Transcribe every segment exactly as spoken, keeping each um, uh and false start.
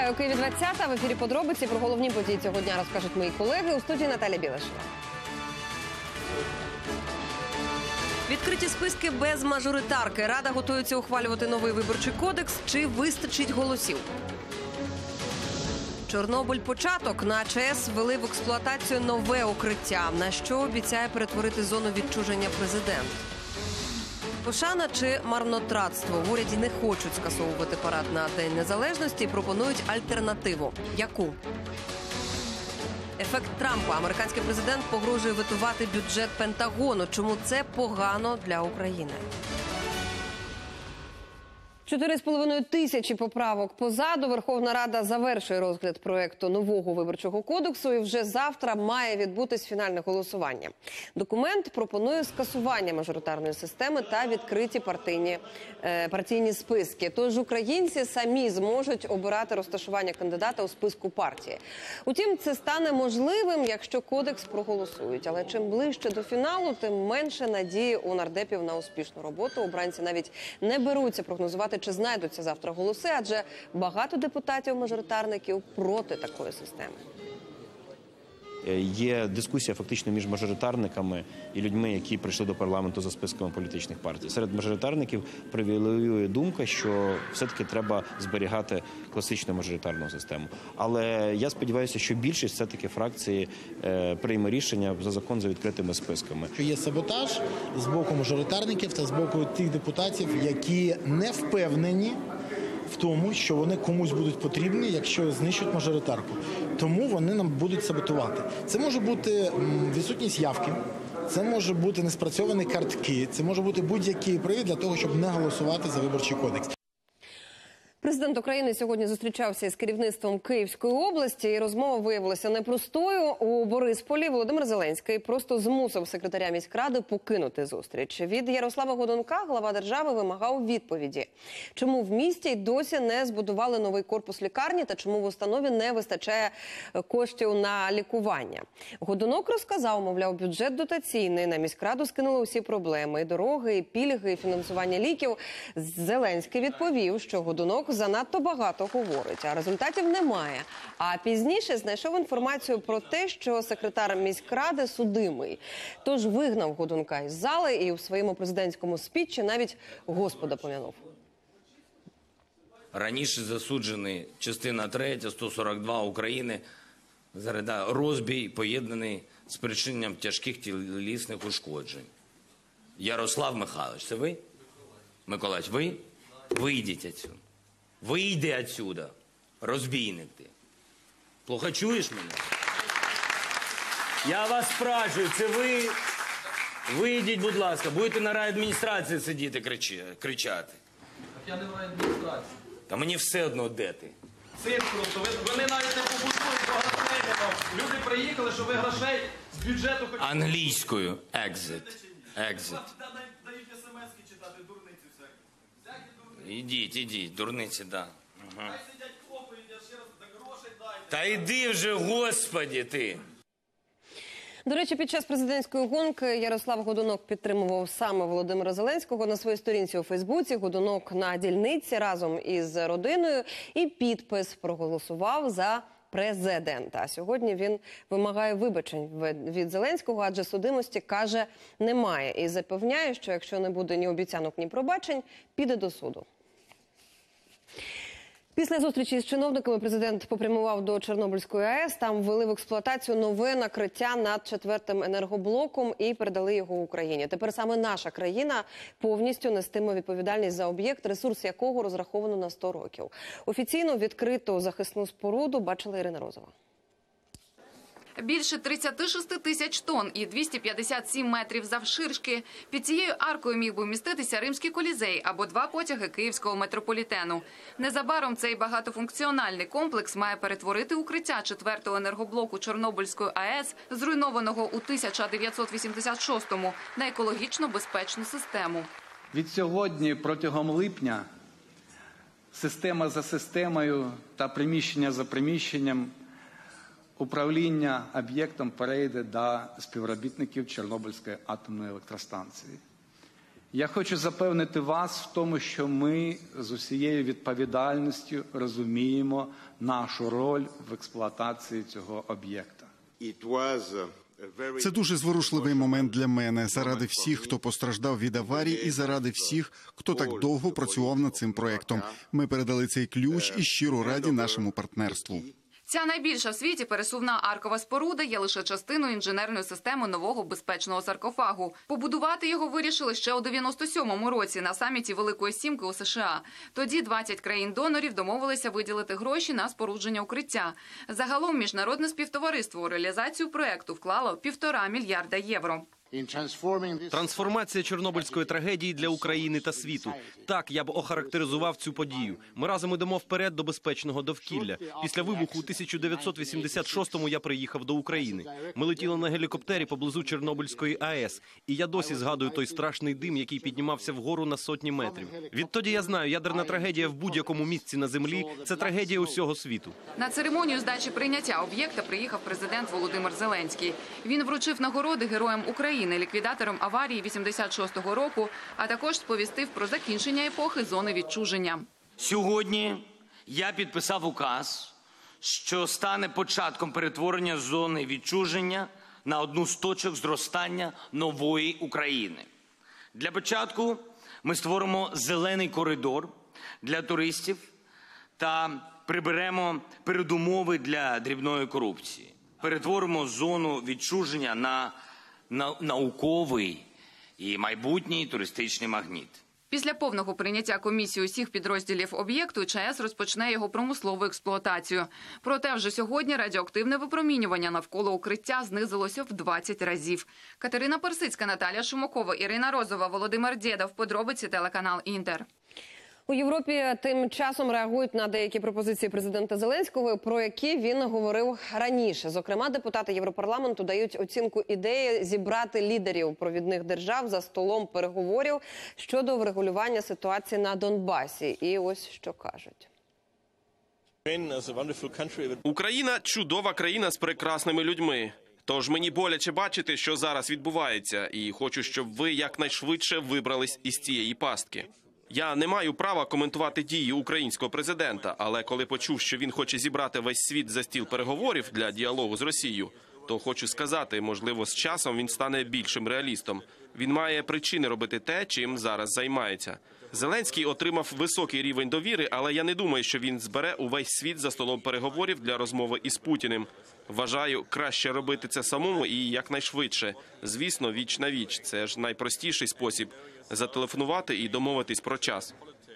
Вітаю у Києві двадцята. В ефірі подробиці про головні події цього дня розкажуть мої колеги. У студії Наталя Білешева. Відкриті списки без мажоритарки. Рада готується ухвалювати новий виборчий кодекс. Чи вистачить голосів? Чорнобиль – початок. На ЧАЕС ввели в експлуатацію нове укриття. На що обіцяє перетворити зону відчуження президент? Пошана чи марнотратство? В уряді не хочуть скасовувати парад на День Незалежності і пропонують альтернативу. Яку? Ефект Трампа. Американський президент погрожує ветувати бюджет Пентагону. Чому це погано для України? Чотири з половиною тисячі поправок позаду. Верховна Рада завершує розгляд проекту нового виборчого кодексу і вже завтра має відбутись фінальне голосування. Документ пропонує скасування мажоритарної системи та відкриті партійні, е, партійні списки. Тож українці самі зможуть обирати розташування кандидата у списку партії. Утім, це стане можливим, якщо кодекс проголосують. Але чим ближче до фіналу, тим менше надії у нардепів на успішну роботу. Обранці навіть не беруться прогнозувати, чи знайдуться завтра голоси, адже багато депутатів-мажоритарників проти такої системи. Є дискусія фактично між мажоритарниками і людьми, які прийшли до парламенту за списками політичних партій. Серед мажоритарників привілеює думка, що все-таки треба зберігати класичну мажоритарну систему. Але я сподіваюся, що більшість все-таки фракції е, прийме рішення за закон за відкритими списками. Є саботаж з боку мажоритарників та з боку тих депутатів, які не впевнені в тому, що вони комусь будуть потрібні, якщо знищують мажоритарку. Тому вони нам будуть саботувати. Це може бути відсутність явки, це може бути неспрацьовані картки, це може бути будь-який привід для того, щоб не голосувати за виборчий кодекс. Президент України сьогодні зустрічався із керівництвом Київської області, і розмова виявилася непростою. У Борисполі Володимир Зеленський просто змусив секретаря міськради покинути зустріч. Від Ярослава Годунка глава держави вимагав відповіді. Чому в місті й досі не збудували новий корпус лікарні та чому в установі не вистачає коштів на лікування. Годунок розказав, мовляв, бюджет дотаційний, на міськраду скинули усі проблеми – і дороги, і пільги, і фінансування ліків. Зеленський відповів, що Годунок занадто багато говорить, а результатів немає. А пізніше знайшов інформацію про те, що секретар міськради судимий. Тож вигнав Годунка із зали і у своєму президентському спічі навіть Господа пом'янув. Раніше засуджений частина третя, сто сорок два України, за розбій, поєднаний з спричиненням тяжких тілесних ушкоджень. Ярослав Михайлович, це ви? Миколаївич, ви? Вийдіть відсюди. Вийди отсюда, розбійник ти. Плохо чуєш мене? Я вас спрашиваю, це ви? Вийдіть, будь ласка, будете на райадміністрації сидіти кричати. Так я не в райадміністрації. Та мені все одно, де ти. Цирк просто, вони навіть не побудують до грошей. Люди приїхали, щоб ви грошей з бюджету... Англійською. Exit. Exit. Дають смс-ки читати, дурниці всякі. Ідіть, ідіть, дурниці, да. Ага. Хай сидять хлопають, я ще раз, так грошей дайте. Та йди вже, Господі, ти. До речі, під час президентської гонки Ярослав Годунок підтримував саме Володимира Зеленського на своїй сторінці у Фейсбуці. Годунок на дільниці разом із родиною і підпис проголосував за президента. Сьогодні він вимагає вибачень від Зеленського, адже судимості, каже, немає. І запевняє, що якщо не буде ні обіцянок, ні пробачень, піде до суду. Після зустрічі з чиновниками президент попрямував до Чорнобильської АЕС. Там ввели в експлуатацію нове накриття над четвертим енергоблоком і передали його Україні. Тепер саме наша країна повністю нестиме відповідальність за об'єкт, ресурс якого розраховано на сто років. Офіційно відкриту захисну споруду бачила Ірина Розова. Більше тридцяти шести тисяч тонн і двісті п'ятдесят сім метрів завширшки. Під цією аркою міг би вміститися Римський колізей або два потяги Київського метрополітену. Незабаром цей багатофункціональний комплекс має перетворити укриття четвертого енергоблоку Чорнобильської АЕС, зруйнованого у тисяча дев'ятсот вісімдесят шостому, на екологічно безпечну систему. Від сьогодні протягом липня система за системою та приміщення за приміщенням управління об'єктом перейде до співробітників Чорнобильської атомної електростанції. Я хочу запевнити вас в тому, що ми з усією відповідальністю розуміємо нашу роль в експлуатації цього об'єкта. Це дуже зворушливий момент для мене, заради всіх, хто постраждав від аварії, і заради всіх, хто так довго працював над цим проєктом. Ми передали цей ключ і щиро раді нашому партнерству. Ця найбільша в світі пересувна аркова споруда є лише частиною інженерної системи нового безпечного саркофагу. Побудувати його вирішили ще у дев'яносто сьомому році на саміті Великої Сімки у США. Тоді двадцять країн-донорів домовилися виділити гроші на спорудження укриття. Загалом міжнародне співтовариство у реалізацію проєкту вклало півтора мільярда євро. Трансформація Чорнобильської трагедії для України та світу. Так я б охарактеризував цю подію. Ми разом ідемо вперед до безпечного довкілля. Після вибуху у тисяча дев'ятсот вісімдесят шостому я приїхав до України. Ми летіли на гелікоптері поблизу Чорнобильської АЕС. І я досі згадую той страшний дим, який піднімався вгору на сотні метрів. Відтоді я знаю, ядерна трагедія в будь-якому місці на землі – це трагедія усього світу. На церемонію здачі прийняття об'єкта приїхав президент Володимир Зеленський. Він вручив нагороди героям України, ліквідатором аварії вісімдесят шостого року, а також сповістив про закінчення епохи зони відчуження. Сьогодні я підписав указ, що стане початком перетворення зони відчуження на одну з точок зростання нової України. Для початку ми створимо зелений коридор для туристів та приберемо передумови для дрібної корупції. Перетворимо зону відчуження на науковий і майбутній туристичний магніт. Після повного прийняття комісії усіх підрозділів об'єкту ЧАЕС розпочне його промислову експлуатацію. Проте вже сьогодні радіоактивне випромінювання навколо укриття знизилося в двадцять разів. Катерина Персицька, Наталія Шумакова, Ірина Розова, Володимир Дєдов. Подробиці телеканал «Інтер». У Європі тим часом реагують на деякі пропозиції президента Зеленського, про які він говорив раніше. Зокрема, депутати Європарламенту дають оцінку ідеї зібрати лідерів провідних держав за столом переговорів щодо врегулювання ситуації на Донбасі. І ось що кажуть. Україна – чудова країна з прекрасними людьми. Тож мені боляче бачити, що зараз відбувається, і хочу, щоб ви якнайшвидше вибрались із цієї пастки. Я не маю права коментувати дії українського президента, але коли почув, що він хоче зібрати весь світ за стіл переговорів для діалогу з Росією, то хочу сказати, можливо, з часом він стане більшим реалістом. Він має причини робити те, чим зараз займається. Зеленський отримав високий рівень довіри, але я не думаю, що він збере увесь світ за столом переговорів для розмови із Путіним. Вважаю, краще робити це самому і якнайшвидше. Звісно, віч на віч. Це ж найпростіший спосіб – зателефонувати і домовитись про час.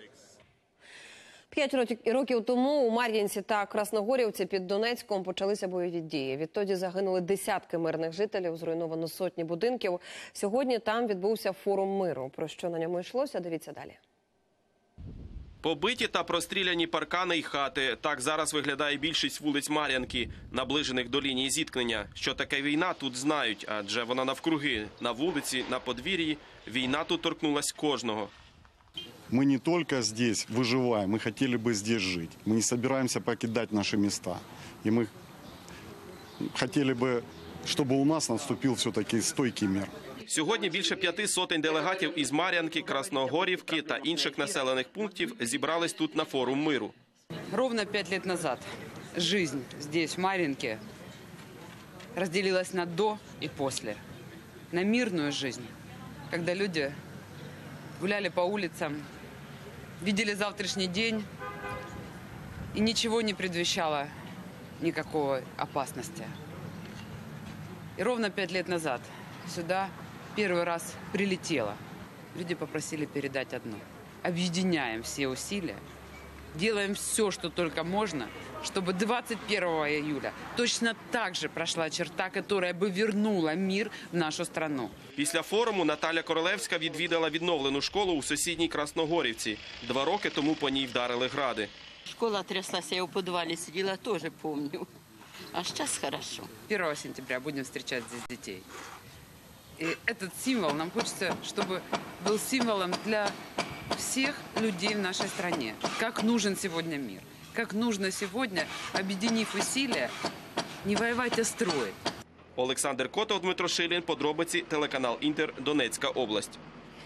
П'ять років тому у Мар'їнці та Красногорівці під Донецьком почалися бойові дії. Відтоді загинули десятки мирних жителів, зруйновано сотні будинків. Сьогодні там відбувся форум миру. Про що на ньому йшлося, дивіться далі. Побиті та простріляні паркани й хати. Так зараз виглядає більшість вулиць Мар'їнки, наближених до лінії зіткнення. Що таке війна, тут знають, адже вона навкруги. На вулиці, на подвір'ї. Війна тут торкнулась кожного. Мы не только здесь выживаем, мы хотели бы здесь жить. Мы не собираемся покидать наши места. И мы хотели бы, чтобы у нас наступил все-таки стойкий мир. Сьогодні більше п'яти сотень делегатів із Мар'їнки, Красногорівки та інших населених пунктів зібрались тут на форум миру. Ровно пять лет назад жизнь здесь, в Мар'їнке, разделилась на до и после. На мирную жизнь, когда люди гуляли по улицам, видели завтрашний день, и ничего не предвещало никакой опасности. И ровно пять лет назад сюда первый раз прилетело. Люди попросили передать одно. Объединяем все усилия, делаем все, что только можно, чтобы двадцать первого июля точно так же прошла черта, которая бы вернула мир в нашу страну. Після форуму Наталя Королевська відвідала відновлену школу у сусідній Красногорівці. Два роки тому по ній вдарили гради. Школа тряслась, я у подвале сидела, тоже помню. А сейчас хорошо. первого сентября будем встречать здесь детей. И этот символ, нам хочется, чтобы был символом для всех людей в нашей стране. Как нужен сегодня мир. Как нужно сегодня, объединив усилия, не воевать, а строить. Олександр Котов, Дмитро Шилін, подробиці, телеканал «Інтер», Донецька область.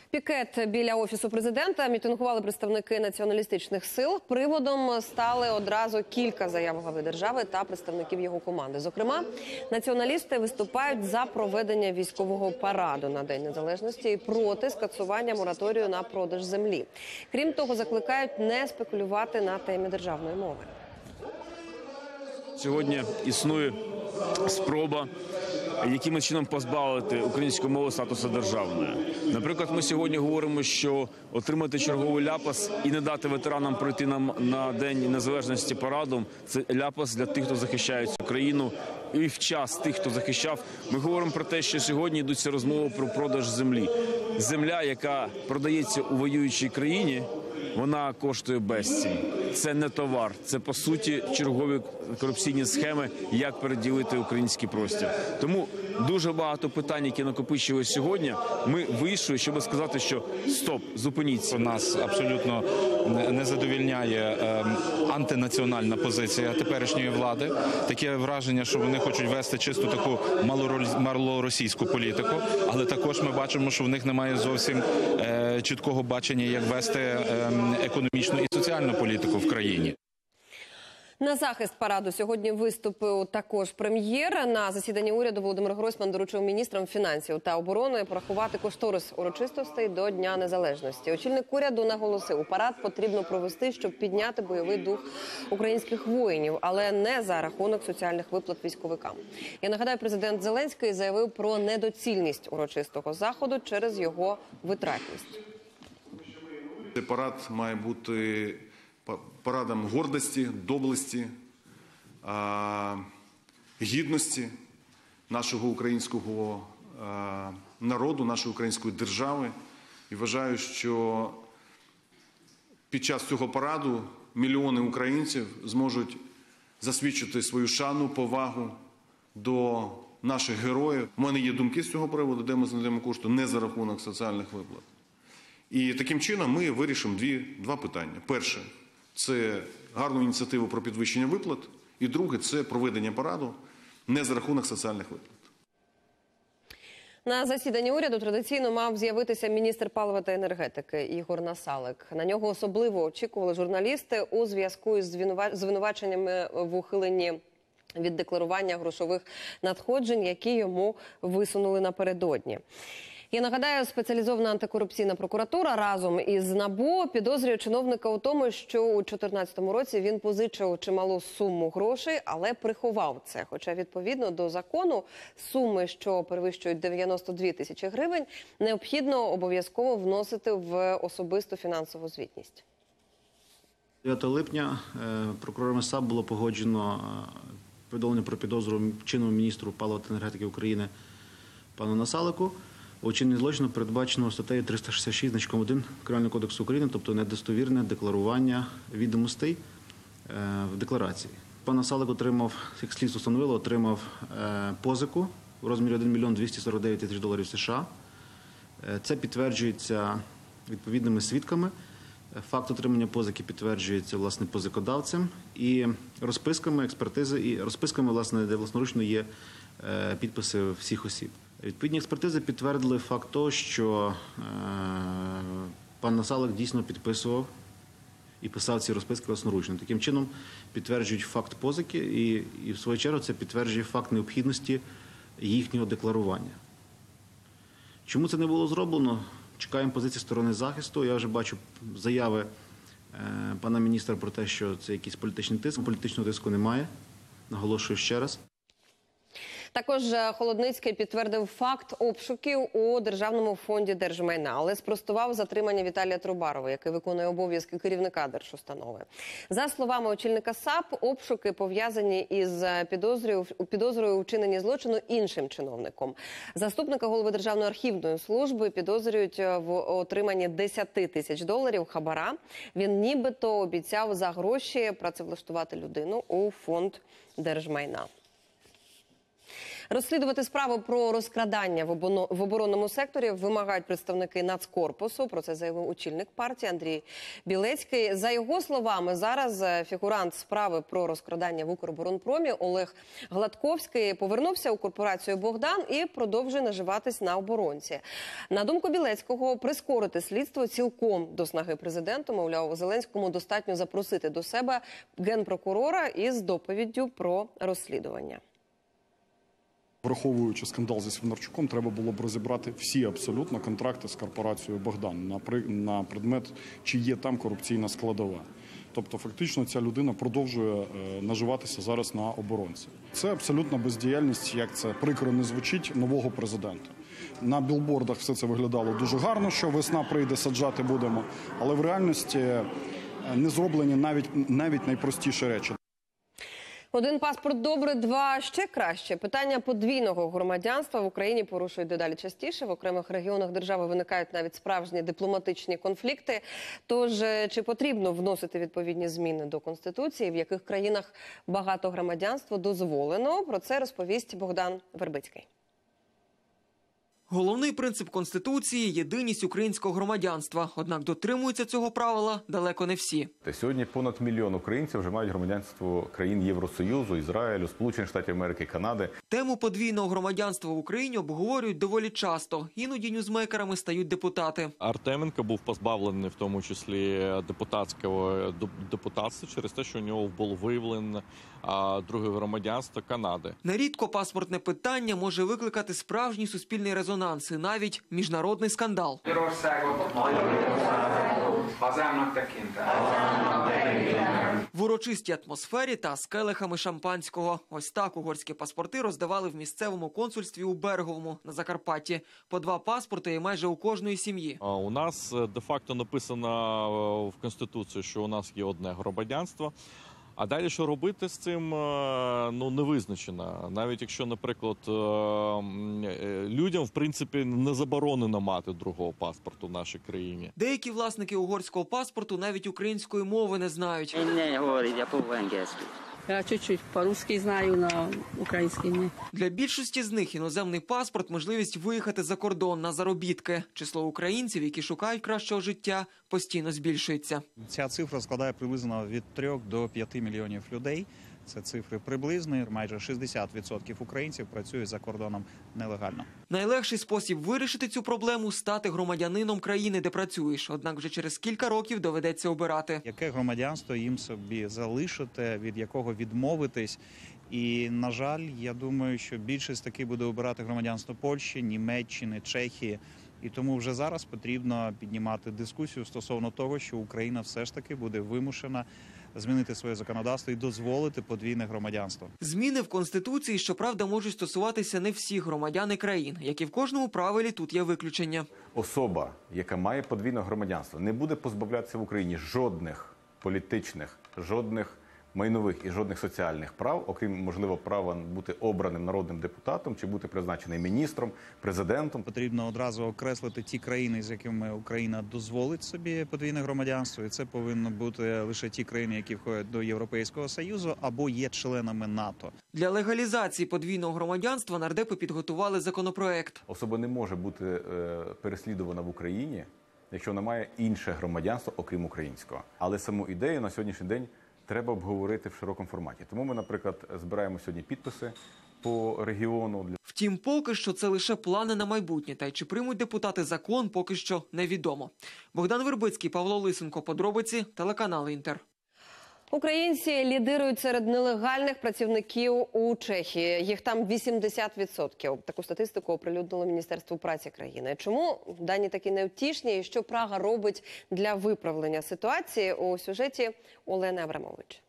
Пікет біля Офісу президента мітингували представники націоналістичних сил. Приводом стали одразу кілька заяв глави держави та представників його команди. Зокрема, націоналісти виступають за проведення військового параду на День Незалежності і проти скасування мораторію на продаж землі. Крім того, закликають не спекулювати на темі державної мови. Сьогодні існує спроба якимось чином позбавити українську мову статусу державної. Наприклад, ми сьогодні говоримо, що отримати черговий ляпас і не дати ветеранам пройти нам на День Незалежності парадом – це ляпас для тих, хто захищає цю країну, і в час тих, хто захищав. Ми говоримо про те, що сьогодні йдуться розмови про продаж землі. Земля, яка продається у воюючій країні, вона коштує безцінь. Це не товар, це, по суті, чергові корупційні схеми, як переділити український простір. Тому дуже багато питань, які накопичились сьогодні, ми вийшли, щоб сказати, що стоп, зупиніться. Нас абсолютно не задовільняє е, антинаціональна позиція теперішньої влади. Таке враження, що вони хочуть вести чисто таку малоросійську політику, але також ми бачимо, що в них немає зовсім е, чіткого бачення, як вести е, економічну і соціальну політику в країні. На захист параду сьогодні виступив також прем'єр. На засіданні уряду Володимир Гройсман доручив міністрам фінансів та оборони порахувати кошторис урочистостей до Дня Незалежності. Очільник уряду наголосив, парад потрібно провести, щоб підняти бойовий дух українських воїнів, але не за рахунок соціальних виплат військовикам. Я нагадаю, президент Зеленський заявив про недоцільність урочистого заходу через його витратність. Цей парад має бути парадом гордості, доблесті, гідності нашого українського народу, нашої української держави. І вважаю, що під час цього параду мільйони українців зможуть засвідчити свою шану, повагу до наших героїв. У мене є думки з цього приводу, де ми знайдемо кошти не за рахунок соціальних виплат. І таким чином ми вирішимо дві, два питання. Перше – це гарну ініціативу про підвищення виплат. І друге – це проведення параду не за рахунок соціальних виплат. На засіданні уряду традиційно мав з'явитися міністр палива та енергетики Ігор Насалик. На нього особливо очікували журналісти у зв'язку із звинуваченнями в ухиленні від декларування грошових надходжень, які йому висунули напередодні. Я нагадаю, спеціалізована антикорупційна прокуратура разом із НАБУ підозрює чиновника у тому, що у дві тисячі чотирнадцятому році він позичив чималу суму грошей, але приховав це. Хоча, відповідно до закону, суми, що перевищують дев'яносто дві тисячі гривень, необхідно обов'язково вносити в особисту фінансову звітність. дев'ятого липня прокурором САП було погоджено повідомлення про підозру чинному міністру палива та енергетики України пану Насалику. У вчиненні злочину передбачено статтею триста шістдесят шість значком один Кримінального кодексу України, тобто недостовірне декларування відомостей в декларації. Пан Насалик отримав, як слідство встановило, отримав позику в розмірі один мільйон двісті сорок дев'ять тисяч доларів США. Це підтверджується відповідними свідками. Факт отримання позики підтверджується, власне, позикодавцем і розписками експертизи, і розписками, власне, де власноручно є підписи всіх осіб. Відповідні експертизи підтвердили факт того, що е, пан Насалик дійсно підписував і писав ці розписки власноручно. Таким чином підтверджують факт позики і, і в свою чергу це підтверджує факт необхідності їхнього декларування. Чому це не було зроблено? Чекаємо позиції сторони захисту. Я вже бачу заяви е, пана міністра про те, що це якийсь політичний тиск. Політичного тиску немає. Наголошую ще раз. Також Холодницький підтвердив факт обшуків у Державному фонді держмайна, але спростував затримання Віталія Трубарова, який виконує обов'язки керівника держустанови. За словами очільника САП, обшуки пов'язані із підозрою, підозрою у вчиненні злочину іншим чиновником. Заступника голови Державної архівної служби підозрюють в отриманні десять тисяч доларів хабара. Він нібито обіцяв за гроші працевлаштувати людину у фонд держмайна. Розслідувати справи про розкрадання в обоно- в оборонному секторі вимагають представники Нацкорпусу. Про це заявив очільник партії Андрій Білецький. За його словами, зараз фігурант справи про розкрадання в Укроборонпромі Олег Гладковський повернувся у корпорацію «Богдан» і продовжує наживатись на оборонці. На думку Білецького, прискорити слідство цілком до снаги президенту. Мовляв, Зеленському достатньо запросити до себе генпрокурора із доповіддю про розслідування. Враховуючи скандал зі Свинарчуком, треба було б розібрати всі абсолютно контракти з корпорацією «Богдан» на, при... на предмет, чи є там корупційна складова. Тобто фактично ця людина продовжує е, наживатися зараз на оборонці. Це абсолютна бездіяльність, як це прикро не звучить, нового президента. На білбордах все це виглядало дуже гарно, що весна прийде, саджати будемо, але в реальності не зроблені навіть, навіть найпростіші речі. Один паспорт добре, два ще краще. Питання подвійного громадянства в Україні порушують дедалі частіше. В окремих регіонах держави виникають навіть справжні дипломатичні конфлікти. Тож, чи потрібно вносити відповідні зміни до Конституції, в яких країнах багатогромадянство дозволено? Про це розповість Богдан Вербицький. Головний принцип Конституції – єдиність українського громадянства. Однак дотримуються цього правила далеко не всі. Сьогодні понад мільйон українців вже мають громадянство країн Євросоюзу, Ізраїлю, Сполучених Штатів Америки, Канади. Тему подвійного громадянства в Україні обговорюють доволі часто. Іноді ньюзмейкерами стають депутати. Артеменко був позбавлений в тому числі депутатського депутатства через те, що у нього було виявлено друге громадянство Канади. Нерідко паспортне питання може викликати справжній суспільний резонанс і навіть міжнародний скандал. В урочистій атмосфері та з келихами шампанського. Ось так угорські паспорти роздавали в місцевому консульстві у Берговому на Закарпатті. По два паспорти і майже у кожної сім'ї. У нас де-факто написано в Конституції, що у нас є одне громадянство. А далі що робити з цим, ну, не визначено. Навіть якщо, наприклад, людям, в принципі, не заборонено мати другого паспорту в нашій країні. Деякі власники угорського паспорту навіть української мови не знають. Не говорить, я по-венгерськи. Я чуть-чуть по-русски знаю, на українській ні. Для більшості з них іноземний паспорт – можливість виїхати за кордон на заробітки. Число українців, які шукають кращого життя, постійно збільшується. Ця цифра складає приблизно від трьох до п'яти мільйонів людей. Це цифри приблизні. Майже шістдесят відсотків українців працюють за кордоном нелегально. Найлегший спосіб вирішити цю проблему – стати громадянином країни, де працюєш. Однак вже через кілька років доведеться обирати. Яке громадянство їм собі залишити, від якого відмовитись. І, на жаль, я думаю, що більшість таки буде обирати громадянство Польщі, Німеччини, Чехії. І тому вже зараз потрібно піднімати дискусію стосовно того, що Україна все ж таки буде вимушена змінити своє законодавство і дозволити подвійне громадянство. Зміни в Конституції, щоправда, можуть стосуватися не всіх громадян і країн. Як і в кожному правилі, тут є виключення. Особа, яка має подвійне громадянство, не буде позбавлятися в Україні жодних політичних, жодних майнових і жодних соціальних прав, окрім, можливо, права бути обраним народним депутатом чи бути призначеним міністром, президентом. Потрібно одразу окреслити ті країни, з якими Україна дозволить собі подвійне громадянство. І це повинно бути лише ті країни, які входять до Європейського Союзу або є членами НАТО. Для легалізації подвійного громадянства нардепи підготували законопроект. Особа не може бути е, переслідувана в Україні, якщо вона має інше громадянство, окрім українського. Але саму ідею на сьогоднішній день треба обговорити в широкому форматі. Тому ми, наприклад, збираємо сьогодні підписи по регіону. Втім, поки що це лише плани на майбутнє. Та й чи приймуть депутати закон, поки що невідомо. Богдан Вербицький, Павло Лисенко. Подробиці, телеканал «Інтер». Українці лідирують серед нелегальних працівників у Чехії. Їх там вісімдесят відсотків. Таку статистику оприлюднило Міністерство праці країни. Чому дані такі невтішні і що Прага робить для виправлення ситуації, у сюжеті Олени Абрамович.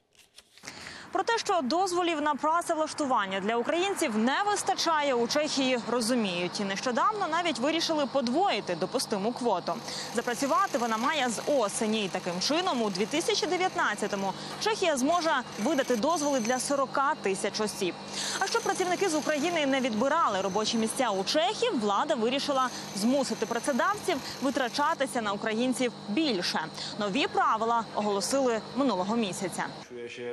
Про те, що дозволів на працевлаштування для українців не вистачає, у Чехії розуміють. І нещодавно навіть вирішили подвоїти допустиму квоту. Запрацювати вона має з осені. І таким чином у дві тисячі дев'ятнадцятому Чехія зможе видати дозволи для сорока тисяч осіб. А щоб працівники з України не відбирали робочі місця у чехів, влада вирішила змусити працедавців витрачатися на українців більше. Нові правила оголосили минулого місяця.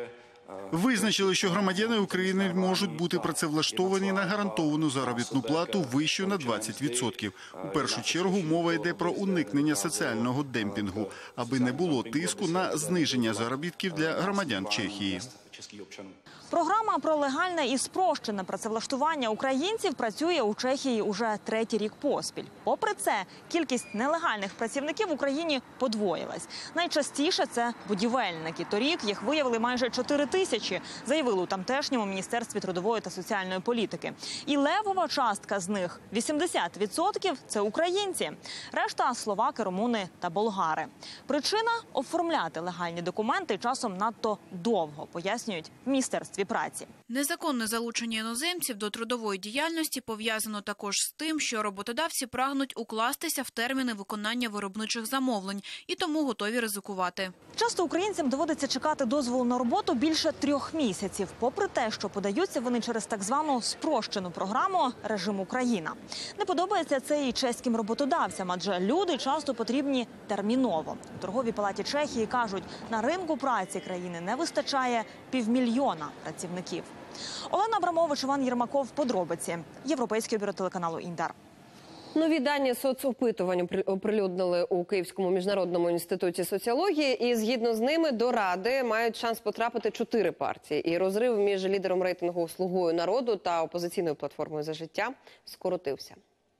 Визначили, що громадяни України можуть бути працевлаштовані на гарантовану заробітну плату вищу на двадцять відсотків. У першу чергу мова йде про уникнення соціального демпінгу, аби не було тиску на зниження заробітків для громадян Чехії. Програма про легальне і спрощене працевлаштування українців працює у Чехії уже третій рік поспіль. Попри це, кількість нелегальних працівників в Україні подвоїлась. Найчастіше це будівельники. Торік їх виявили майже чотири тисячі, заявили у тамтешньому Міністерстві трудової та соціальної політики. І левова частка з них – вісімдесят відсотків – це українці. Решта – словаки, румуни та болгари. Причина – оформляти легальні документи часом надто довго, пояснюють в Міністерстві праці. Незаконне залучення іноземців до трудової діяльності пов'язано також з тим, що роботодавці прагнуть укластися в терміни виконання виробничих замовлень і тому готові ризикувати. Часто українцям доводиться чекати дозволу на роботу більше трьох місяців, попри те, що подаються вони через так звану спрощену програму «Режим Україна». Не подобається це і чеським роботодавцям, адже люди часто потрібні терміново. У торговій палаті Чехії кажуть, на ринку праці країни не вистачає півмільйона працівників. Олена Абрамович, Іван Єрмаков. Подробиці. Європейське бюро телеканалу «Інтер». Нові дані соцопитувань оприлюднили у Київському міжнародному інституті соціології. І згідно з ними до Ради мають шанс потрапити чотири партії. І розрив між лідером рейтингу «Слугою народу» та опозиційною платформою «За життя» скоротився.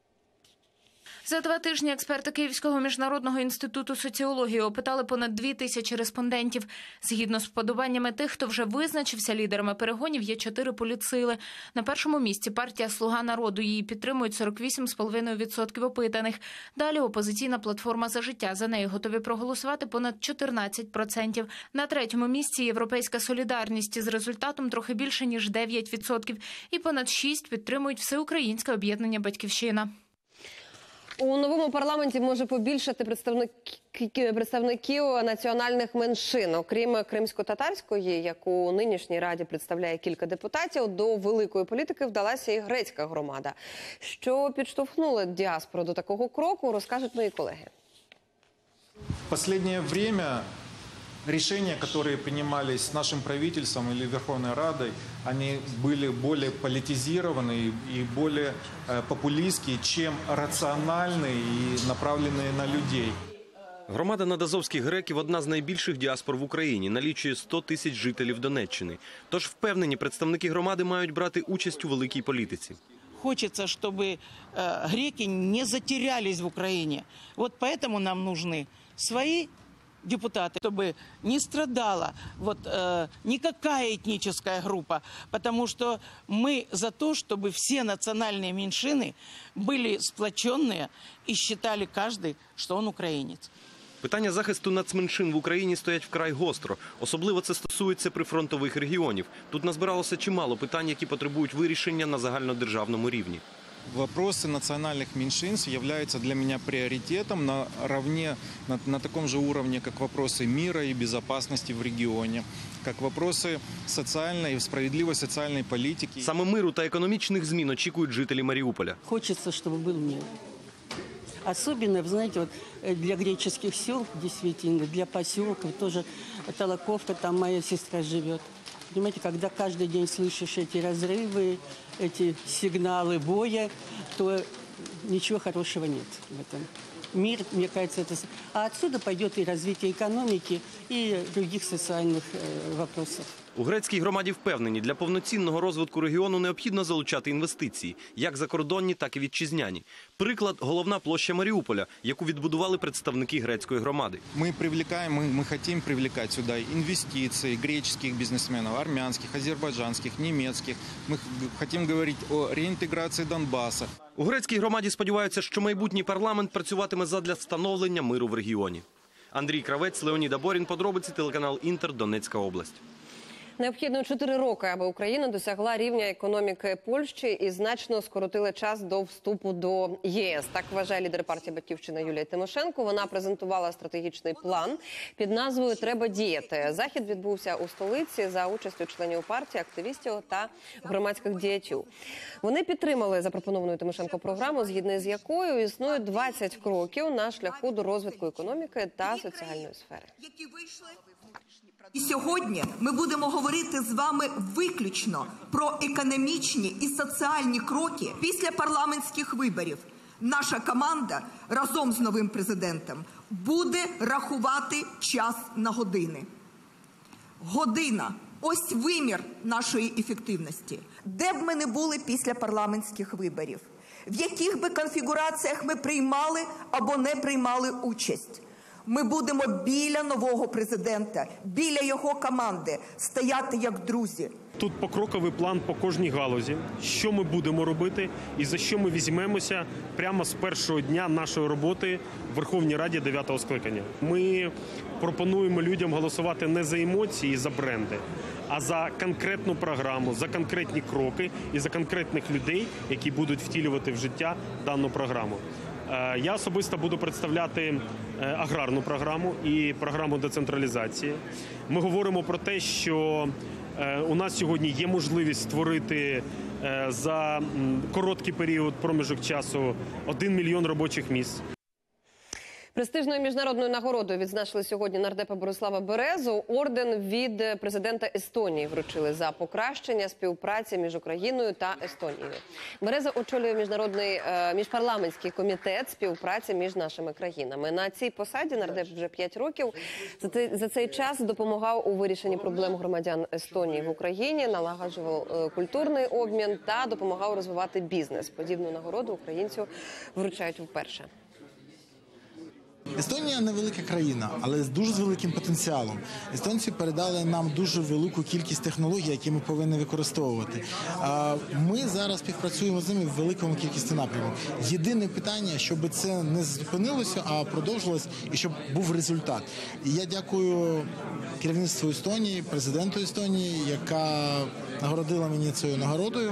За два тижні експерти Київського міжнародного інституту соціології опитали понад дві тисячі респондентів. Згідно з вподобаннями тих, хто вже визначився лідерами перегонів, є чотири політсили. На першому місці партія «Слуга народу». Її підтримують сорок вісім цілих п'ять десятих відсотка опитаних. Далі опозиційна платформа «За життя». За нею готові проголосувати понад чотирнадцять відсотків. На третьому місці «Європейська солідарність» з результатом трохи більше, ніж дев'ять відсотків. І понад шість відсотків підтримують Всеукраїнське об'єднання «Батьківщина». У новому парламенті може побільшати представників, представників національних меншин. Окрім кримсько-татарської, яку у нинішній раді представляє кілька депутатів, до великої політики вдалася і грецька громада. Що підштовхнуло діаспору до такого кроку, розкажуть мої колеги. В последнее время решения, которые принимались нашим правительством или Верховной Радой, они были более политизированные и более популистские, чем рациональные и направленные на людей. Громада надазовських греків – одна з найбільших діаспор в Україні, налічує сто тисяч жителів Донеччини. Тож впевнені, представники громади мають брати участь у великій політиці. Хочется, чтобы э, греки не затерялись в Украине. Вот поэтому нам нужны свои депутаты, чтобы не страдала вот, э, никакая этническая группа, потому что мы за то, чтобы все национальные меньшины были сплоченные и считали каждый, что он украинец. Питання захисту нацменшин в Україні стоять вкрай гостро. Особливо це стосується прифронтових регіонів. Тут назбиралося чимало питань, які потребують вирішення на загальнодержавному рівні. Вопросы национальных меньшинств являются для меня приоритетом наравне, на, на таком же уровне, как вопросы мира и безопасности в регионе, как вопросы социальной, справедливой социальной политики. Саме миру та економічних змін очікують жителі Маріуполя. Хочется, чтобы был мир. Особенно, вы знаете, вот для греческих сел, действительно, для поселков, тоже Толоковка, там моя сестра живет. Понимаете, когда каждый день слышишь эти разрывы, эти сигналы боя, то ничего хорошего нет в этом. Мир, мне кажется, это... А отсюда пойдет и развитие экономики, и других социальных э, вопросов. У грецькій громаді впевнені, для повноцінного розвитку регіону необхідно залучати інвестиції, як закордонні, так і вітчизняні. Приклад – головна площа Маріуполя, яку відбудували представники грецької громади. Мы привлекаем, мы, мы хотим привлекать сюда инвестиции греческих бизнесменов, армянских, азербайджанских, немецких. Мы хотим говорить о реинтеграции Донбасса. У грецькій громаді сподіваються, що майбутній парламент працюватиме задля встановлення миру в регіоні. Андрій Кравець, Леонід Аборін, подробиці, телеканал «Інтер», Донецька область. Необхідно чотири роки, аби Україна досягла рівня економіки Польщі і значно скоротила час до вступу до ЄС. Так вважає лідер партії «Батьківщина» Юлія Тимошенко. Вона презентувала стратегічний план під назвою «Треба діяти». Захід відбувся у столиці за участю членів партії, активістів та громадських діячів. Вони підтримали запропоновану Тимошенко програму, згідно з якою існує двадцять кроків на шляху до розвитку економіки та соціальної сфери. І сьогодні ми будемо говорити з вами виключно про економічні і соціальні кроки після парламентських виборів. Наша команда разом з новим президентом буде рахувати час на години. Година – ось вимір нашої ефективності. Де б ми не були після парламентських виборів, в яких би конфігураціях ми приймали або не приймали участь, ми будемо біля нового президента, біля його команди, стояти як друзі. Тут покроковий план по кожній галузі, що ми будемо робити і за що ми візьмемося прямо з першого дня нашої роботи в Верховній Раді дев'ятого скликання. Ми пропонуємо людям голосувати не за емоції, за бренди, а за конкретну програму, за конкретні кроки і за конкретних людей, які будуть втілювати в життя дану програму. Я особисто буду представляти аграрну програму і програму децентралізації. Ми говоримо про те, що у нас сьогодні є можливість створити за короткий період, проміжок часу, один мільйон робочих місць. Престижною міжнародною нагородою відзначили сьогодні нардепа Борислава Березу. Орден від президента Естонії вручили за покращення співпраці між Україною та Естонією. Береза очолює міжнародний міжпарламентський комітет співпраці між нашими країнами. На цій посаді нардеп вже п'ять років. За цей час допомагав у вирішенні проблем громадян Естонії в Україні, налагоджував культурний обмін та допомагав розвивати бізнес. Подібну нагороду українцю вручають вперше. Естонія невелика країна, але з дуже великим потенціалом. Естонці передали нам дуже велику кількість технологій, які ми повинні використовувати. Ми зараз співпрацюємо з ними в великому кількості напрямів. Єдине питання, щоб це не зупинилося, а продовжилось, і щоб був результат. І я дякую керівництву Естонії, президенту Естонії, яка нагородила мені цією нагородою.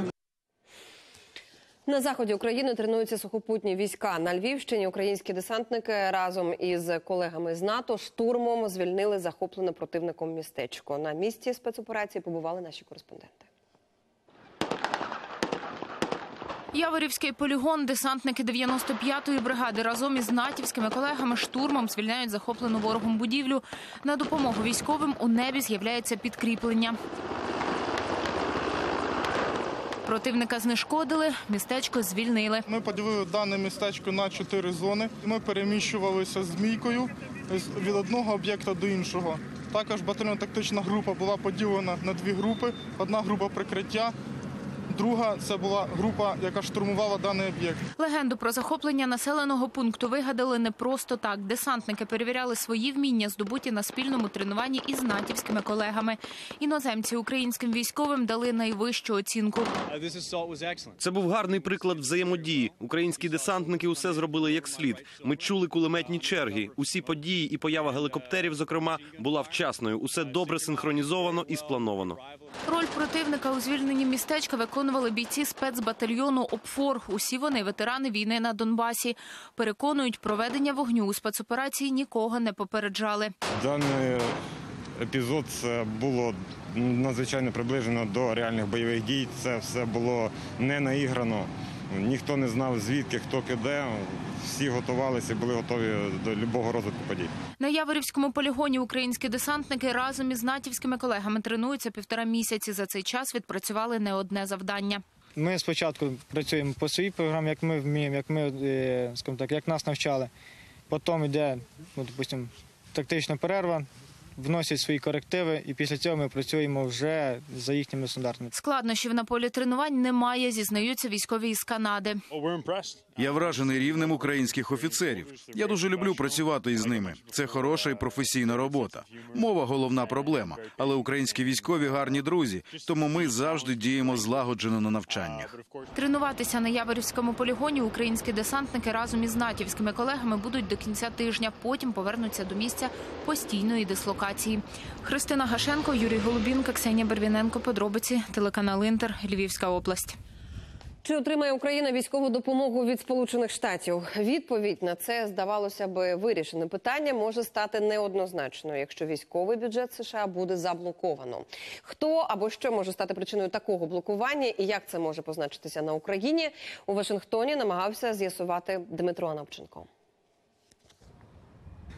На заході України тренуються сухопутні війська. На Львівщині українські десантники разом із колегами з НАТО штурмом звільнили захоплене противником містечко. На місці спецоперації побували наші кореспонденти. Яворівський полігон. Десантники дев'яносто п'ятої бригади разом із натівськими колегами штурмом звільняють захоплену ворогом будівлю. На допомогу військовим у небі з'являється підкріплення. Противника знешкодили, містечко звільнили. Ми поділили дане містечко на чотири зони. Ми переміщувалися змійкою від одного об'єкта до іншого. Також батальйонно-тактична група була поділена на дві групи. Одна група прикриття, друга – це була група, яка штурмувала даний об'єкт. Легенду про захоплення населеного пункту вигадали не просто так. Десантники перевіряли свої вміння, здобуті на спільному тренуванні із натівськими колегами. Іноземці українським військовим дали найвищу оцінку. Це був гарний приклад взаємодії. Українські десантники усе зробили як слід. Ми чули кулеметні черги. Усі події і поява гелікоптерів, зокрема, була вчасною. Усе добре синхронізовано і сплановано. Роль противника у звільненні містечка виконували бійці спецбатальйону «Опфор». Усі вони ветерани війни на Донбасі. Переконують, проведення вогню у спецоперації нікого не попереджали. Даний епізод було надзвичайно приближено до реальних бойових дій. Це все було не наіграно. Ніхто не знав, звідки, хто піде. Всі готувалися і були готові до будь-якого розвитку подій. На Яворівському полігоні українські десантники разом із натівськими колегами тренуються півтора місяці. За цей час відпрацювали не одне завдання. Ми спочатку працюємо по своїй програмі, як ми вміємо, як ми, скажімо так, як нас навчали. Потім йде, ну, допустимо, тактична перерва, вносять свої корективи, і після цього ми працюємо вже за їхніми стандартами. Складнощів на полі тренувань немає, зізнаються військові із Канади. Я вражений рівнем українських офіцерів. Я дуже люблю працювати із ними. Це хороша і професійна робота. Мова – головна проблема. Але українські військові – гарні друзі, тому ми завжди діємо злагоджено на навчаннях. Тренуватися на Яворівському полігоні українські десантники разом із натівськими колегами будуть до кінця тижня. Потім повернуться до місця постійної дислокації. Христина Гашенко, Юрій Голубінка, Ксенія Барвіненко. Подробиці. Телеканал «Інтер», Львівська область. Чи отримає Україна військову допомогу від Сполучених Штатів? Відповідь на це, здавалося б, вирішене питання може стати неоднозначною, якщо військовий бюджет США буде заблоковано. Хто або що може стати причиною такого блокування і як це може позначитися на Україні, у Вашингтоні намагався з'ясувати Дмитро Анопченко.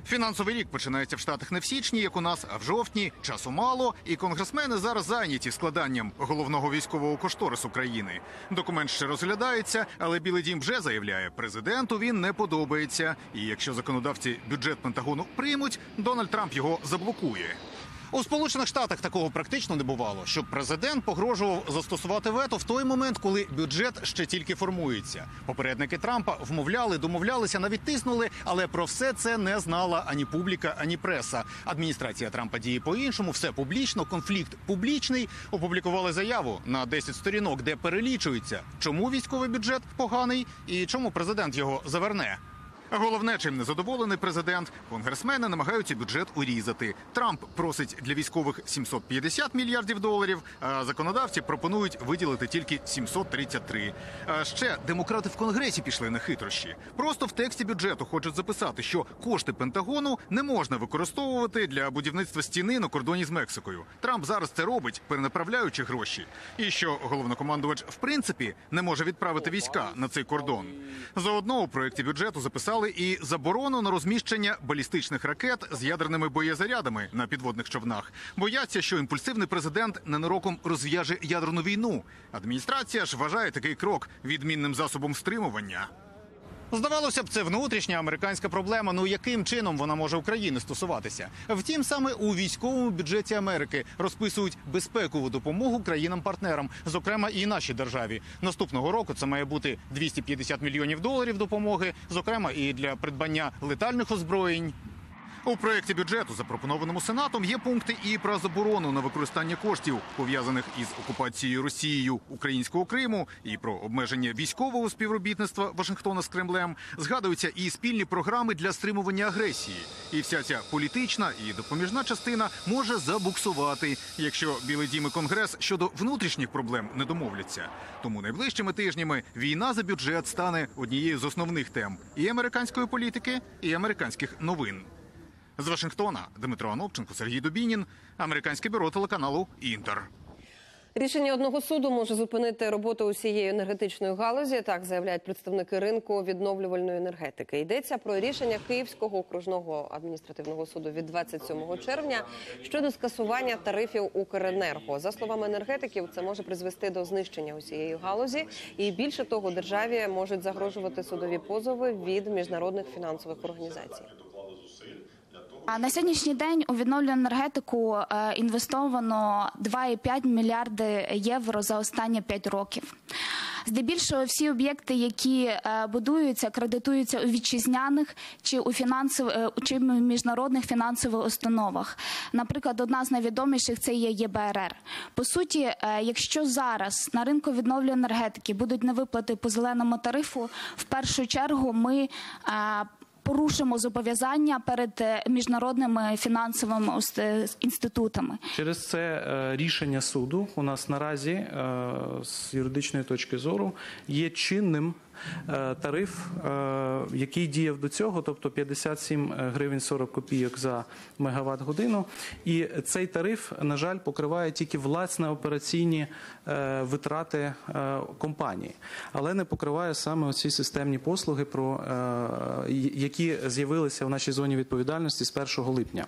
Фінансовий рік починається в Штатах не в січні, як у нас, а в жовтні. Часу мало, і конгресмени зараз зайняті складанням головного військового кошторису країни. Документ ще розглядається, але Білий дім вже заявляє, президенту він не подобається. І якщо законодавці бюджет Пентагону приймуть, Дональд Трамп його заблокує. У Сполучених Штатах такого практично не бувало, щоб президент погрожував застосувати вето в той момент, коли бюджет ще тільки формується. Попередники Трампа вмовляли, домовлялися, навіть тиснули, але про все це не знала ані публіка, ані преса. Адміністрація Трампа діє по-іншому, все публічно, конфлікт публічний. Опублікували заяву на десять сторінок, де перелічується, чому військовий бюджет поганий і чому президент його заверне. Головне, чим незадоволений президент, конгресмени намагаються бюджет урізати. Трамп просить для військових сімсот п'ятдесят мільярдів доларів, а законодавці пропонують виділити тільки сімсот тридцять три. А ще демократи в Конгресі пішли на хитрощі. Просто в тексті бюджету хочуть записати, що кошти Пентагону не можна використовувати для будівництва стіни на кордоні з Мексикою. Трамп зараз це робить, перенаправляючи гроші. І що головнокомандувач в принципі не може відправити війська на цей кордон. Заодно у проєкті бюджету записали і заборону на розміщення балістичних ракет з ядерними боєзарядами на підводних човнах. Бояться, що імпульсивний президент ненароком розв'яже ядерну війну. Адміністрація ж вважає такий крок відмінним засобом стримування. Здавалося б, це внутрішня американська проблема, ну яким чином вона може України стосуватися? Втім, саме у військовому бюджеті Америки розписують безпекову допомогу країнам-партнерам, зокрема і нашій державі. Наступного року це має бути двісті п'ятдесят мільйонів доларів допомоги, зокрема і для придбання летальних озброєнь. У проєкті бюджету, запропонованому Сенатом, є пункти і про заборону на використання коштів, пов'язаних із окупацією Росією українського Криму, і про обмеження військового співробітництва Вашингтона з Кремлем. Згадуються і спільні програми для стримування агресії. І вся ця політична і допоміжна частина може забуксувати, якщо Білий дім і Конгрес щодо внутрішніх проблем не домовляться. Тому найближчими тижнями війна за бюджет стане однією з основних тем і американської політики, і американських новин. З Вашингтона Дмитро Анопченко, Сергій Дубінін, американське бюро телеканалу «Інтер». Рішення одного суду може зупинити роботу усієї енергетичної галузі, так заявляють представники ринку відновлювальної енергетики. Йдеться про рішення Київського окружного адміністративного суду від двадцять сьомого червня щодо скасування тарифів Укренерго. За словами енергетиків, це може призвести до знищення усієї галузі. І більше того, державі можуть загрожувати судові позови від міжнародних фінансових організацій. А на сьогоднішній день у відновлювальну енергетику інвестовано два і п'ять мільярди євро за останні п'ять років. Здебільшого всі об'єкти, які будуються, кредитуються у вітчизняних чи у фінансов... чи в міжнародних фінансових установах. Наприклад, одна з найвідоміших – це є Є Б Р Р. По суті, якщо зараз на ринку відновлювальної енергетики будуть невиплати по зеленому тарифу, в першу чергу ми порушимо зобов'язання перед міжнародними фінансовими інститутами. Через це рішення суду у нас наразі з юридичної точки зору є чинним тариф, який діяв до цього, тобто п'ятдесят сім гривень сорок копійок за мегаватт-годину. І цей тариф, на жаль, покриває тільки власне операційні витрати компанії, але не покриває саме оці системні послуги, про які з'явилися в нашій зоні відповідальності з першого липня.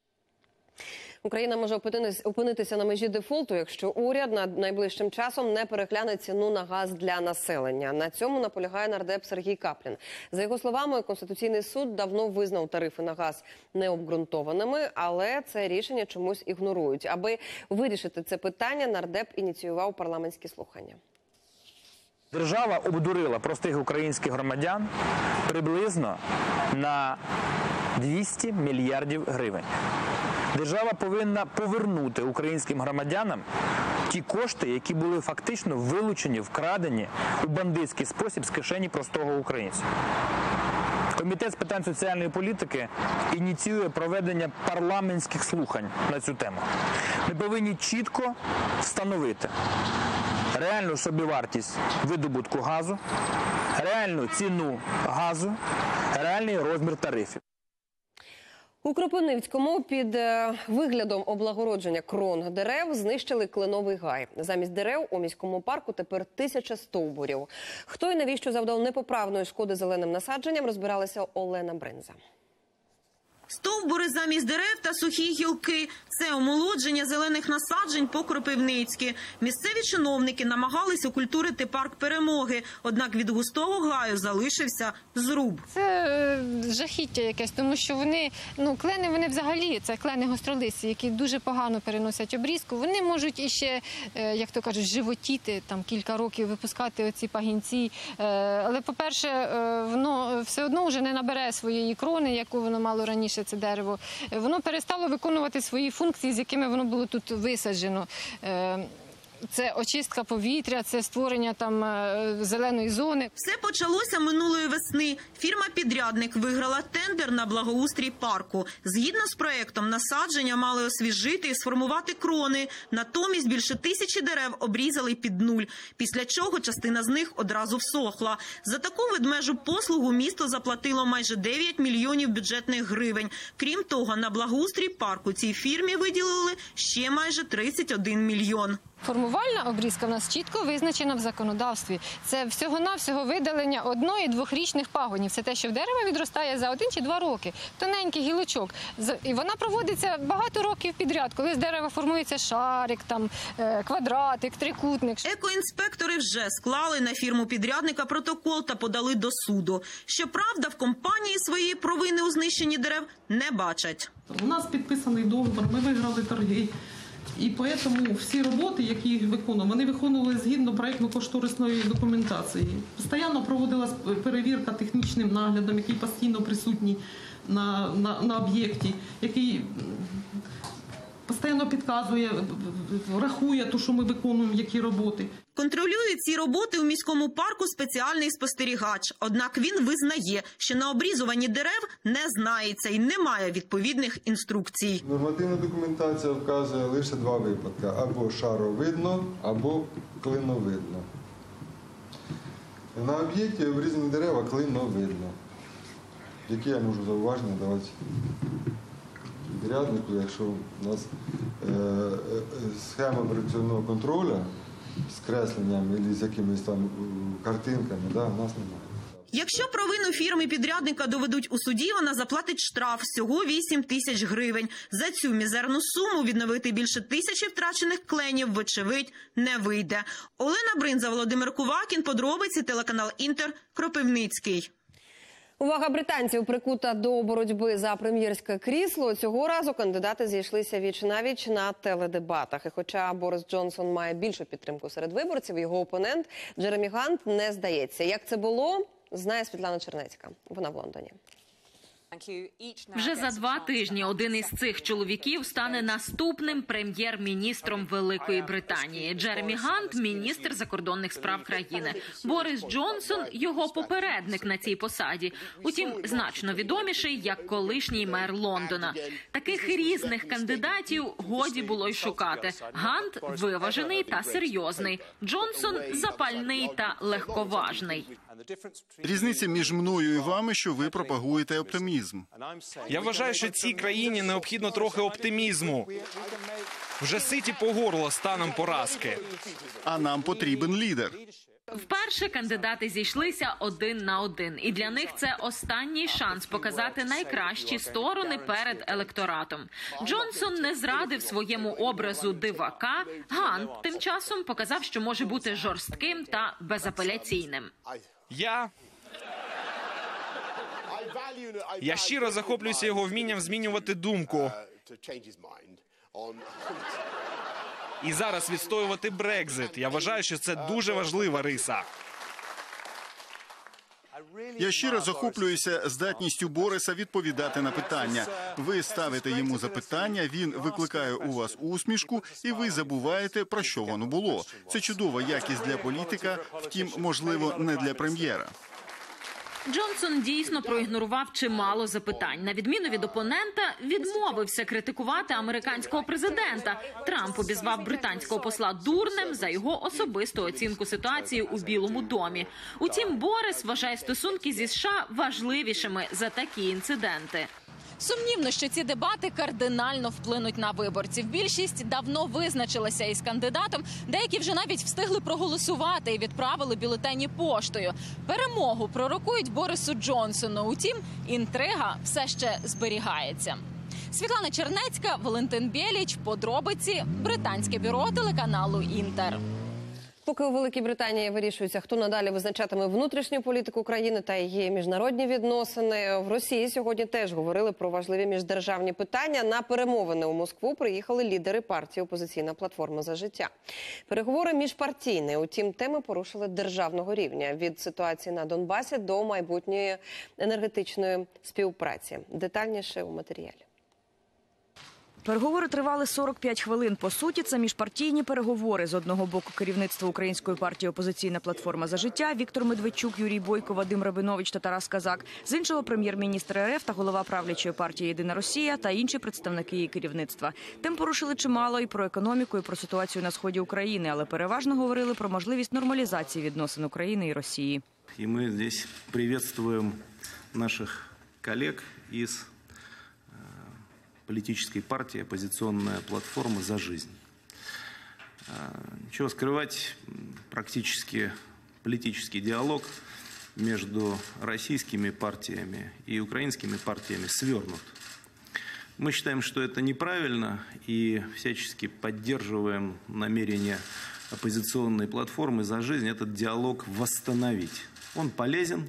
Україна може опинитися на межі дефолту, якщо уряд найближчим часом не перегляне ціну на газ для населення. На цьому наполягає нардеп Сергій Каплін. За його словами, Конституційний суд давно визнав тарифи на газ необґрунтованими, але це рішення чомусь ігнорують. Аби вирішити це питання, нардеп ініціював парламентські слухання. Держава обдурила простих українських громадян приблизно на двісті мільярдів гривень. Держава повинна повернути українським громадянам ті кошти, які були фактично вилучені, вкрадені у бандитський спосіб з кишені простого українця. Комітет з питань соціальної політики ініціює проведення парламентських слухань на цю тему. Ми повинні чітко встановити реальну собівартість видобутку газу, реальну ціну газу, реальний розмір тарифів. У Кропивницькому під виглядом облагородження крон дерев знищили кленовий гай. Замість дерев у міському парку тепер тисяча стовбурів. Хто і навіщо завдав непоправної шкоди зеленим насадженням, розбиралася Олена Бринза. Стовбури замість дерев та сухі гілки – це омолодження зелених насаджень по-кропивницьки. Місцеві чиновники намагались окультурити парк Перемоги, однак від густого гаю залишився зруб. Це е, жахіття якесь, тому що вони, ну, клени, вони взагалі, це клени гостролисті, які дуже погано переносять обрізку. Вони можуть іще, е, як то кажуть, животіти, там кілька років випускати оці пагінці. Е, але, по-перше, е, воно все одно вже не набере своєї крони, яку воно мало раніше, це дерево. Воно перестало виконувати свої функції, з якими воно було тут висаджено. Це очистка повітря, це створення там зеленої зони. Все почалося минулої весни. Фірма-підрядник виграла тендер на благоустрій парку. Згідно з проєктом, насадження мали освіжити і сформувати крони. Натомість більше тисячі дерев обрізали під нуль, після чого частина з них одразу всохла. За таку ведмежу послугу місто заплатило майже дев'ять мільйонів бюджетних гривень. Крім того, на благоустрій парку цій фірмі виділили ще майже тридцять один мільйон. Формувальна обрізка в нас чітко визначена в законодавстві. Це всього-навсього видалення одно- і двохрічних пагонів. Це те, що в дерева відростає за один чи два роки. Тоненький гілочок. І вона проводиться багато років підряд, коли з дерева формується шарик, там, квадратик, трикутник. Екоінспектори вже склали на фірму-підрядника протокол та подали до суду. Щоправда, в компанії своєї провини у знищенні дерев не бачать. У нас підписаний договір, ми виграли торги. І тому всі роботи, які виконували, вони виконували згідно проєктно-кошторисної документації. Постійно проводилась перевірка технічним наглядом, який постійно присутній на, на, на об'єкті, який постійно підказує, рахує те, що ми виконуємо, які роботи. Контролює ці роботи у міському парку спеціальний спостерігач. Однак він визнає, що на обрізуванні дерев не знається і немає відповідних інструкцій. Нормативна документація вказує лише два випадки. Або шаровидно, або клиновидно. На об'єкті обрізані дерева клиновидно. Які я можу зауваження давати підряднику, якщо у нас е, е, схема операційного контролю з кресленням або з якимись там картинками, да, у нас немає. Якщо провину фірми-підрядника доведуть у суді, вона заплатить штраф всього вісім тисяч гривень. За цю мізерну суму відновити більше тисячі втрачених кленів, вочевидь, не вийде. Олена Бринза, Володимир Кувакін, подробиці, телеканал Інтер, Кропивницький. Увага британців прикута до боротьби за прем'єрське крісло. Цього разу кандидати зійшлися віч-навіч на теледебатах. І хоча Борис Джонсон має більшу підтримку серед виборців, його опонент Джеремі Гант не здається. Як це було, знає Світлана Чернецька. Вона в Лондоні. Вже за два тижні один із цих чоловіків стане наступним прем'єр-міністром Великої Британії. Джеремі Гант – міністр закордонних справ країни. Борис Джонсон – його попередник на цій посаді. Утім, значно відоміший як колишній мер Лондона. Таких різних кандидатів годі було й шукати. Гант – виважений та серйозний. Джонсон – запальний та легковажний. Різниця між мною і вами, що ви пропагуєте оптимізм. Я вважаю, що цій країні необхідно трохи оптимізму. Вже ситі по горло станом поразки. А нам потрібен лідер. Вперше кандидати зійшлися один на один. І для них це останній шанс показати найкращі сторони перед електоратом. Джонсон не зрадив своєму образу дивака. Гант тим часом показав, що може бути жорстким та безапеляційним. Я... Я щиро захоплююся його вмінням змінювати думку. І зараз відстоювати Брекзит. Я вважаю, що це дуже важлива риса. Я щиро захоплююся здатністю Бориса відповідати на питання. Ви ставите йому запитання, він викликає у вас усмішку, і ви забуваєте, про що воно було. Це чудова якість для політика, втім, можливо, не для прем'єра. Джонсон дійсно проігнорував чимало запитань. На відміну від опонента, відмовився критикувати американського президента. Трамп обізвав британського посла дурнем за його особисту оцінку ситуації у Білому домі. Утім, Борис вважає стосунки зі США важливішими за такі інциденти. Сумнівно, що ці дебати кардинально вплинуть на виборців. Більшість давно визначилася із кандидатом. Деякі вже навіть встигли проголосувати і відправили бюлетені поштою. Перемогу пророкують Борису Джонсону. Утім, інтрига все ще зберігається. Світлана Чернецька, Валентин Бєліч. Подробиці. Британське бюро телеканалу «Інтер». Поки у Великій Британії вирішується, хто надалі визначатиме внутрішню політику країни та її міжнародні відносини, в Росії сьогодні теж говорили про важливі міждержавні питання. На перемовини у Москву приїхали лідери партії «Опозиційна платформа за життя». Переговори міжпартійні, утім, теми порушили державного рівня – від ситуації на Донбасі до майбутньої енергетичної співпраці. Детальніше у матеріалі. Переговори тривали сорок п'ять хвилин. По суті, це міжпартійні переговори. З одного боку керівництво Української партії «Опозиційна платформа за життя» Віктор Медведчук, Юрій Бойко, Вадим Рабинович та Тарас Казак. З іншого – прем'єр-міністр РФ та голова правлячої партії «Єдина Росія» та інші представники її керівництва. Тем порушили чимало і про економіку, і про ситуацію на сході України, але переважно говорили про можливість нормалізації відносин України і Росії. І ми здесь приветствуємо наших колег із политической партии «Оппозиционная платформа за жизнь». Ничего скрывать, практически политический диалог между российскими партиями и украинскими партиями свернут. Мы считаем, что это неправильно и всячески поддерживаем намерение «Оппозиционной платформы за жизнь» этот диалог восстановить. Он полезен.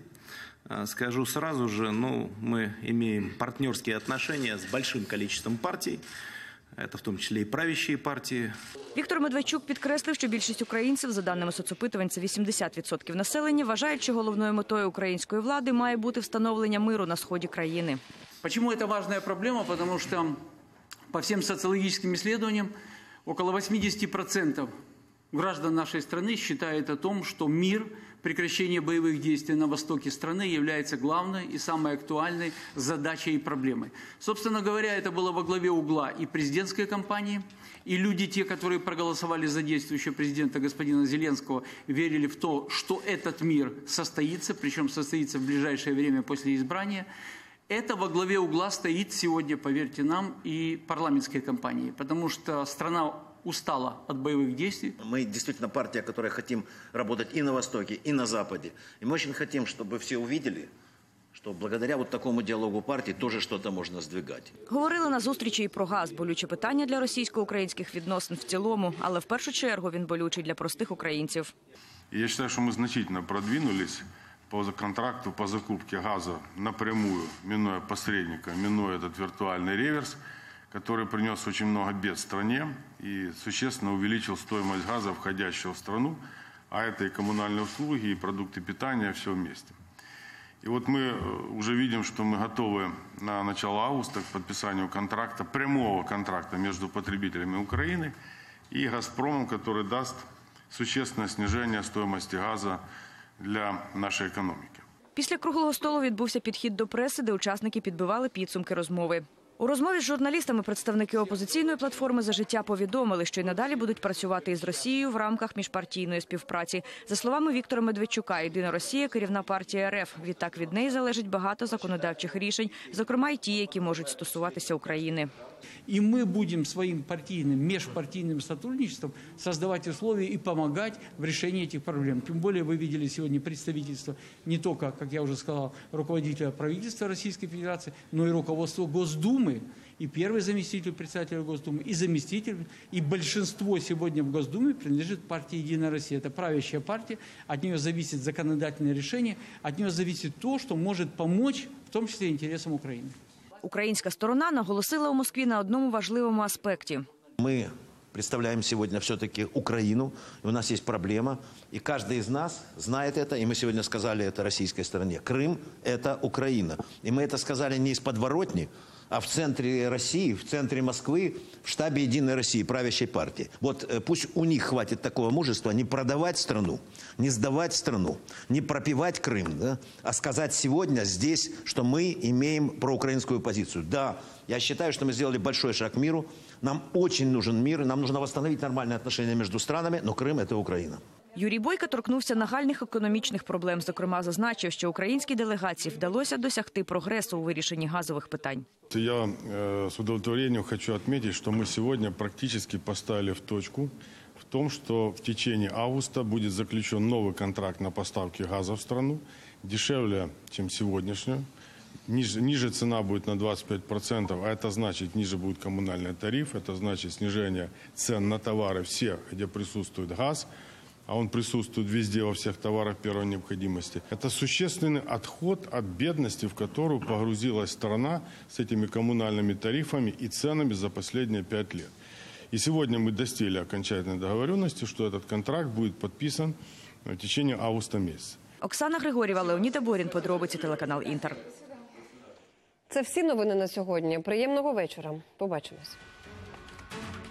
Скажу сразу же, ну, мы имеем партнерские отношения с большим количеством партий, это в тому числі і правящі партії. Віктор Медведчук підкреслив, що більшість українців, за даними соцопитувань, це вісімдесят відсотків населення, вважають, що головною метою української влади має бути встановлення миру на сході країни. Чому це важлива проблема? Тому що по всім соціологічним исследованиям около восемьдесят процентов граждан нашей страны считают о том, что мир, прекращение боевых действий на востоке страны является главной и самой актуальной задачей и проблемой. Собственно говоря, это было во главе угла и президентской кампании, и люди, те, которые проголосовали за действующего президента господина Зеленского, верили в то, что этот мир состоится, причем состоится в ближайшее время после избрания. Это во главе угла стоит сегодня, поверьте нам, и парламентской кампании, потому что страна устала от боевых действий. Мы действительно партия, которая хотим работать и на Востоке, и на Западе. И мы очень хотим, чтобы все увидели, что благодаря вот такому диалогу партий тоже что-то можно сдвигать. Говорили на зустрічі і про газ. Болюче питання для російсько-українських відносин в цілому, але в першу чергу він болючий для простих українців. Я считаю, что мы значительно продвинулись по контракту по закупке газа напрямую, минуя посредника, минуя этот виртуальный реверс, который принес очень много бед стране и существенно увеличил стоимость газа, входящего в страну, а это и коммунальные услуги, и продукты питания, все вместе. И вот мы уже видим, что мы готовы на начало августа к подписанию контракта, прямого контракта между потребителями Украины и «Газпромом», который даст существенное снижение стоимости газа для нашей экономики. Після круглого столу відбувся підхід до преси, де учасники підбивали підсумки розмови. У розмові з журналістами представники «Опозиційної платформи за життя» повідомили, що й надалі будуть працювати із Росією в рамках міжпартійної співпраці. За словами Віктора Медведчука, «Єдина Росія» – керівна партія РФ. Відтак від неї залежить багато законодавчих рішень, зокрема й ті, які можуть стосуватися України. И мы будем своим партийным, межпартийным сотрудничеством создавать условия и помогать в решении этих проблем. Тем более вы видели сегодня представительство не только, как я уже сказал, руководителя правительства Российской Федерации, но и руководство Госдумы, и первый заместитель председателя Госдумы, и заместитель, и большинство сегодня в Госдуме принадлежит партии «Единая Россия». Это правящая партия, от нее зависит законодательное решение, от нее зависит то, что может помочь, в том числе интересам Украины. Українська сторона наголосила у Москві на одному важливому аспекті. Мы представляем сегодня все-таки Украину, и у нас есть проблема, и каждый из нас знает это, и мы сегодня сказали это российской стороне. Крым – это Украина. И мы это сказали не из подворотни, а в центре России, в центре Москвы, в штабе «Единой России», правящей партии. Вот пусть у них хватит такого мужества не продавать страну, не сдавать страну, не пропивать Крым, да, а сказать сегодня здесь, что мы имеем проукраинскую позицию. Да, я считаю, что мы сделали большой шаг к миру. Нам очень нужен мир, нам нужно восстановить нормальные отношения между странами, но Крым – это Украина. Юрій Бойко торкнувся нагальних економічних проблем. Зокрема, зазначив, що українській делегації вдалося досягти прогресу у вирішенні газових питань. Я э, с удовлетворением хочу отметить, что мы сегодня практически поставили в точку в том, что в течение августа будет заключен новый контракт на поставки газа в страну, дешевле, чем сегодняшнюю. Ниже, ниже цена будет на двадцать пять процентов, а это значит, ниже будет коммунальный тариф, это значит снижение цен на товары всех, где присутствует газ, а он присутствует везде, во всех товарах первой необходимости. Это существенный отход от бедности, в которую погрузилась страна с этими коммунальными тарифами и ценами за последние пять лет. И сегодня мы достигли окончательной договоренности, что этот контракт будет подписан в течение августа месяца. Оксана Григорєва, Леонід Аборін, подробиці, телеканал «Інтер». Це всі новини на сьогодні. Приємного вечора. Побачимось.